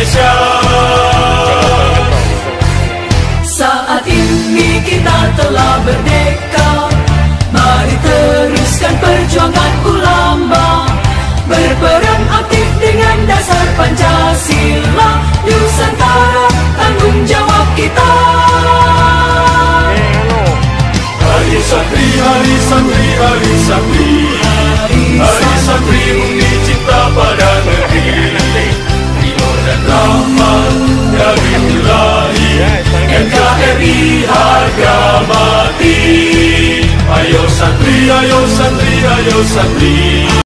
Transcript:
Indonesia. Saat ini kita telah merdeka, mari teruskan perjuangan ulama, berperan aktif dengan dasar Pancasila. Nusantara tanggung jawab kita. Hari santri, hari santri, hari santri, hari santri bukti cinta pada negeri. Ridho dan rahmat dari Ilahi, NKRI harga mati. Ayo santri, ayo santri, ayo santri.